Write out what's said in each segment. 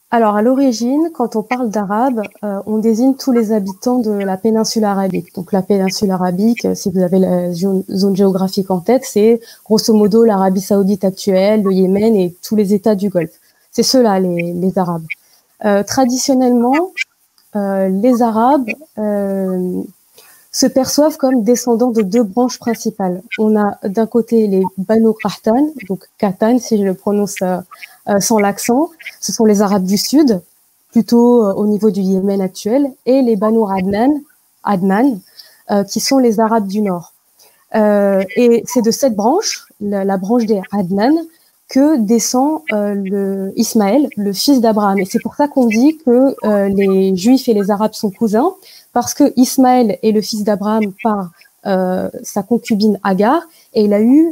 Alors, à l'origine, quand on parle d'arabe, on désigne tous les habitants de la péninsule arabique. Donc, la péninsule arabique, si vous avez la zone géographique en tête, c'est grosso modo l'Arabie saoudite actuelle, le Yémen et tous les États du Golfe. C'est ceux-là, les Arabes. Traditionnellement, les Arabes se perçoivent comme descendants de deux branches principales. On a d'un côté les Banu Qahtan, donc Qahtan si je le prononce sans l'accent, ce sont les Arabes du Sud, plutôt au niveau du Yémen actuel, et les Banu Adnan, qui sont les Arabes du Nord. Et c'est de cette branche, la branche des Adnan, que descend Ismaël, le fils d'Abraham. Et c'est pour ça qu'on dit que les Juifs et les Arabes sont cousins, parce que Ismaël est le fils d'Abraham par sa concubine Agar, et il a eu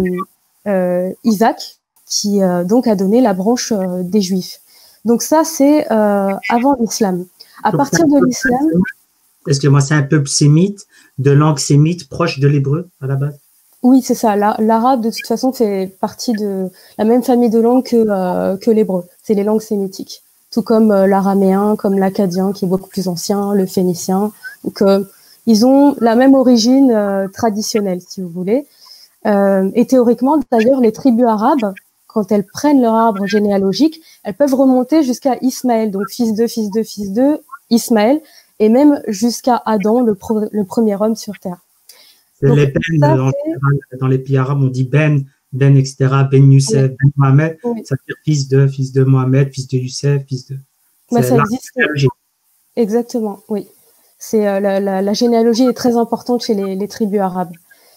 Isaac, qui donc a donné la branche des Juifs. Donc ça, c'est avant l'islam. À partir de l'islam... Excusez-moi, c'est un peuple sémite, de langue sémite, proche de l'hébreu à la base? Oui, c'est ça. L'arabe, de toute façon, fait partie de la même famille de langues que l'hébreu. C'est les langues sémitiques. Tout comme l'araméen, comme l'akkadien, qui est beaucoup plus ancien, le phénicien. Donc, ils ont la même origine traditionnelle, si vous voulez. Et théoriquement, d'ailleurs, les tribus arabes, quand elles prennent leur arbre généalogique, elles peuvent remonter jusqu'à Ismaël, donc fils de Ismaël, et même jusqu'à Adam, le premier homme sur Terre. Donc, les Ben, dans les pays arabes, on dit Ben, etc., Ben Youssef, oui. Ben Mohamed, oui. Ça veut dire fils de Mohamed, fils de Youssef, fils de... Bah, ça existe. Exactement, oui. La généalogie est très importante chez les tribus arabes.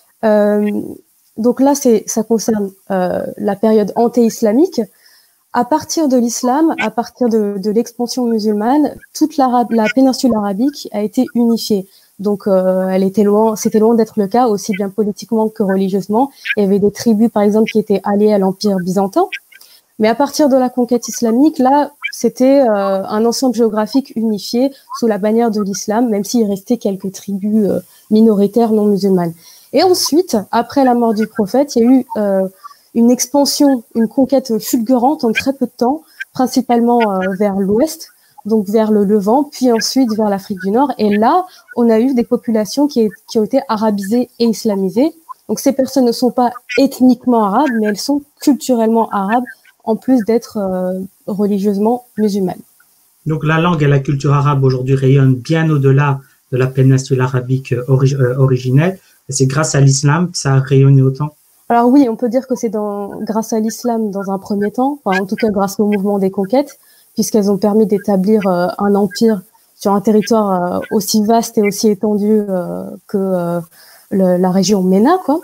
Donc là, ça concerne la période anté-islamique. À partir de l'islam, à partir de l'expansion musulmane, toute la péninsule arabique a été unifiée. Donc, c'était loin d'être le cas, aussi bien politiquement que religieusement. Il y avait des tribus, par exemple, qui étaient alliées à l'Empire byzantin. Mais à partir de la conquête islamique, là, c'était un ensemble géographique unifié sous la bannière de l'islam, même s'il restait quelques tribus minoritaires non musulmanes. Et ensuite, après la mort du prophète, il y a eu une expansion, une conquête fulgurante en très peu de temps, principalement vers l'ouest, donc vers le Levant, puis ensuite vers l'Afrique du Nord. Et là, on a eu des populations qui ont été arabisées et islamisées. Donc ces personnes ne sont pas ethniquement arabes, mais elles sont culturellement arabes, en plus d'être religieusement musulmanes. Donc la langue et la culture arabe aujourd'hui rayonnent bien au-delà de la péninsule arabique originelle. C'est grâce à l'islam que ça a rayonné autant? Alors oui, on peut dire que c'est grâce à l'islam dans un premier temps, enfin, en tout cas grâce au mouvement des conquêtes, puisqu'elles ont permis d'établir un empire sur un territoire aussi vaste et aussi étendu que la région MENA, quoi.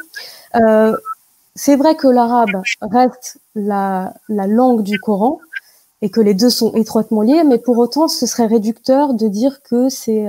C'est vrai que l'arabe reste la langue du Coran et que les deux sont étroitement liés, mais pour autant, ce serait réducteur de dire que c'est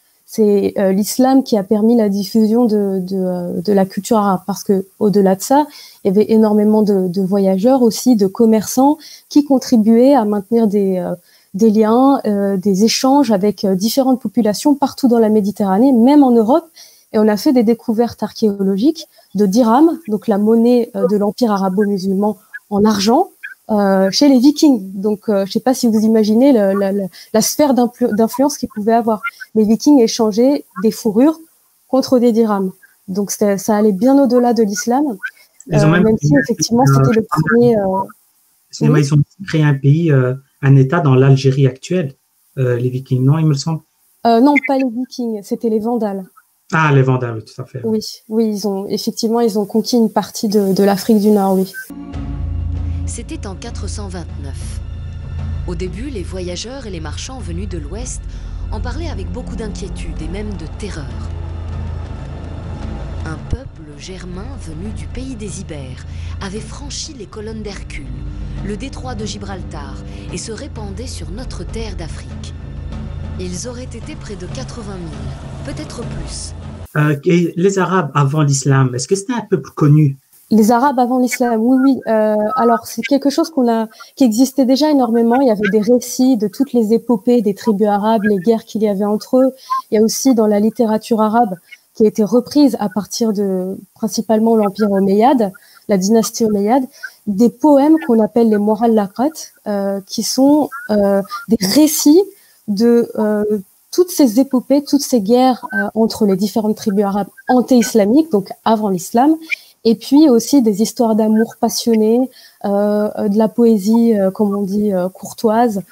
l'islam qui a permis la diffusion de la culture arabe, parce que au-delà de ça, il y avait énormément de voyageurs aussi, de commerçants qui contribuaient à maintenir des liens, des échanges avec différentes populations partout dans la Méditerranée, même en Europe. Et on a fait des découvertes archéologiques de dirham, donc la monnaie de l'empire arabo-musulman en argent, chez les Vikings. Donc, je ne sais pas si vous imaginez la sphère d'influence qu'ils pouvaient avoir. Les Vikings échangeaient des fourrures contre des dirhams. Donc, ça allait bien au-delà de l'islam, même si effectivement c'était le premier. Excusez-moi, ils ont créé un pays, un État dans l'Algérie actuelle, les Vikings, non, il me semble. Non, pas les Vikings, c'était les Vandales. Ah, les Vandales, tout à fait. Oui, ils ont conquis une partie de l'Afrique du Nord, oui. C'était en 429. Au début, les voyageurs et les marchands venus de l'Ouest en parlaient avec beaucoup d'inquiétude et même de terreur. Un peuple germain venu du pays des Ibères avait franchi les colonnes d'Hercule, le détroit de Gibraltar et se répandait sur notre terre d'Afrique. Ils auraient été près de 80 000, peut-être plus. Et les Arabes avant l'islam, est-ce que c'était un peuple connu? Les Arabes avant l'islam, oui. Alors, c'est quelque chose qui existait déjà énormément. Il y avait des récits de toutes les épopées des tribus arabes, les guerres qu'il y avait entre eux. Il y a aussi dans la littérature arabe qui a été reprise à partir de principalement l'Empire omeyyade, la dynastie omeyyade, des poèmes qu'on appelle les mu'allaqat, qui sont des récits de toutes ces épopées, toutes ces guerres entre les différentes tribus arabes anté-islamiques, donc avant l'islam, et puis aussi des histoires d'amour passionnées, de la poésie, comme on dit, courtoise,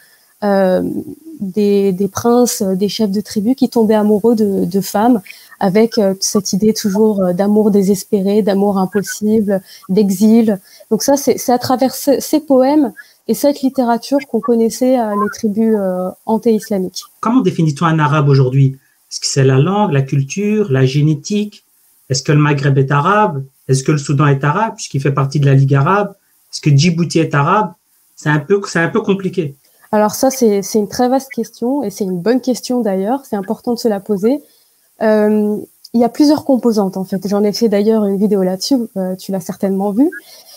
des princes, des chefs de tribus qui tombaient amoureux de femmes, avec cette idée toujours d'amour désespéré, d'amour impossible, d'exil. Donc ça, c'est à travers ces poèmes et cette littérature qu'on connaissait les tribus anté-islamiques. Comment définit-on un arabe aujourd'hui? Est-ce que c'est la langue, la culture, la génétique? Est-ce que le Maghreb est arabe? Est-ce que le Soudan est arabe, puisqu'il fait partie de la Ligue arabe? Est-ce que Djibouti est arabe? C'est un peu compliqué. Alors ça, c'est une très vaste question, et c'est une bonne question d'ailleurs, c'est important de se la poser. Il y a plusieurs composantes en fait, j'en ai fait d'ailleurs une vidéo là-dessus, tu l'as certainement vue.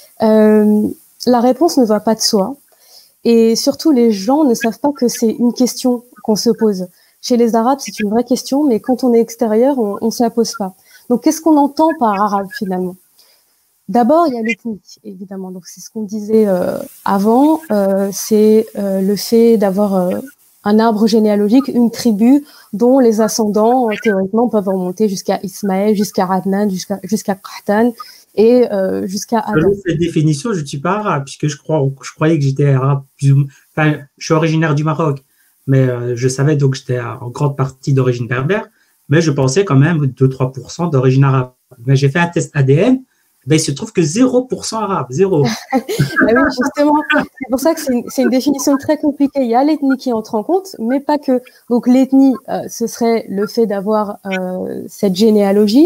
La réponse ne va pas de soi, et surtout les gens ne savent pas que c'est une question qu'on se pose. Chez les Arabes, c'est une vraie question, mais quand on est extérieur, on ne se la pose pas. Donc qu'est-ce qu'on entend par arabe finalement? D'abord, il y a l'ethnie, évidemment. Donc, c'est ce qu'on disait avant. C'est le fait d'avoir un arbre généalogique, une tribu dont les ascendants, théoriquement, peuvent remonter jusqu'à Ismaël, jusqu'à Adnan, jusqu'à Qahtan et jusqu'à Adam. Selon cette définition, je ne suis pas arabe, puisque je croyais que j'étais arabe. Enfin, je suis originaire du Maroc, mais je savais donc que j'étais en grande partie d'origine berbère, mais je pensais quand même 2-3% d'origine arabe. Mais j'ai fait un test ADN. Ben, il se trouve que 0% arabe, 0. Oui, justement, c'est pour ça que c'est une définition très compliquée. Il y a l'ethnie qui entre en compte, mais pas que. Donc l'ethnie, ce serait le fait d'avoir cette généalogie,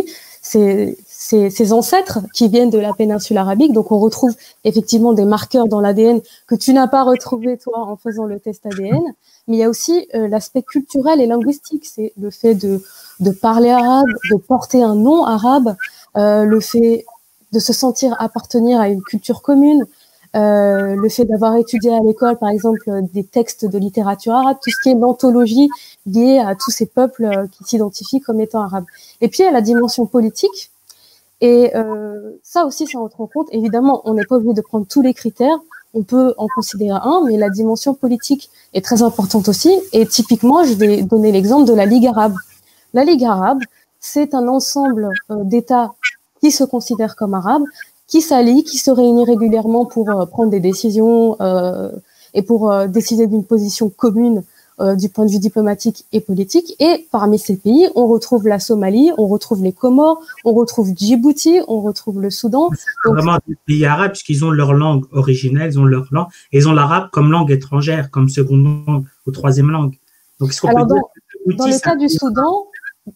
ces ancêtres qui viennent de la péninsule arabique. Donc on retrouve effectivement des marqueurs dans l'ADN que tu n'as pas retrouvé toi en faisant le test ADN. Mais il y a aussi l'aspect culturel et linguistique, c'est le fait de parler arabe, de porter un nom arabe, le fait de se sentir appartenir à une culture commune, le fait d'avoir étudié à l'école, par exemple, des textes de littérature arabe, tout ce qui est l'anthologie liée à tous ces peuples qui s'identifient comme étant arabes. Et puis, il y a la dimension politique. Et ça aussi, ça entre en compte. Évidemment, on n'est pas obligé de prendre tous les critères. On peut en considérer un, mais la dimension politique est très importante aussi. Et typiquement, je vais donner l'exemple de la Ligue arabe. La Ligue arabe, c'est un ensemble d'États qui se considèrent comme arabes, qui s'allient, qui se réunissent régulièrement pour prendre des décisions et pour décider d'une position commune du point de vue diplomatique et politique. Et parmi ces pays, on retrouve la Somalie, on retrouve les Comores, on retrouve Djibouti, on retrouve le Soudan. C'est vraiment des pays arabes puisqu'ils ont leur langue originelle, ils ont leur langue, et ils ont l'arabe comme langue étrangère, comme seconde langue ou troisième langue. Donc, alors, dans le cas du Soudan,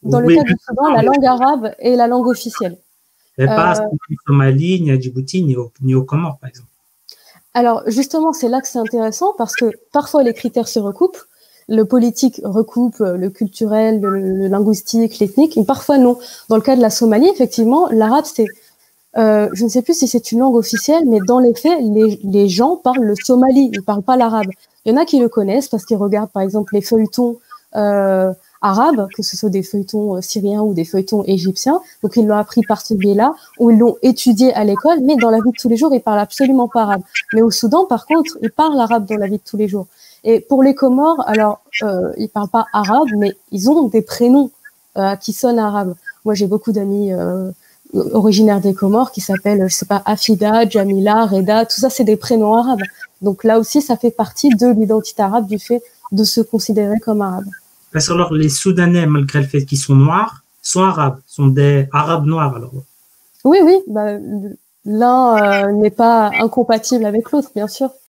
la langue arabe est la langue officielle. Mais pas ni en Somalie, ni à Djibouti, ni aux Comores, par exemple. Alors, justement, c'est là que c'est intéressant parce que parfois les critères se recoupent. Le politique recoupe le culturel, le linguistique, l'ethnique, et parfois non. Dans le cas de la Somalie, effectivement, l'arabe, c'est, je ne sais plus si c'est une langue officielle, mais dans les faits, les gens parlent le somali, ils parlent pas l'arabe. Il y en a qui le connaissent parce qu'ils regardent, par exemple, les feuilletons arabes, que ce soit des feuilletons syriens ou des feuilletons égyptiens. Donc, ils l'ont appris par ce biais-là, ou ils l'ont étudié à l'école, mais dans la vie de tous les jours, ils parlent absolument pas arabe. Mais au Soudan, par contre, ils parlent arabe dans la vie de tous les jours. Et pour les Comores, alors, ils parlent pas arabe, mais ils ont des prénoms qui sonnent arabes. Moi, j'ai beaucoup d'amis originaires des Comores qui s'appellent, je sais pas, Afida, Jamila, Reda, tout ça, c'est des prénoms arabes. Donc là aussi, ça fait partie de l'identité arabe du fait de se considérer comme arabe. Parce que alors, les Soudanais, malgré le fait qu'ils sont noirs, sont arabes, sont des arabes noirs, alors. Oui, bah, l'un n'est pas incompatible avec l'autre, bien sûr.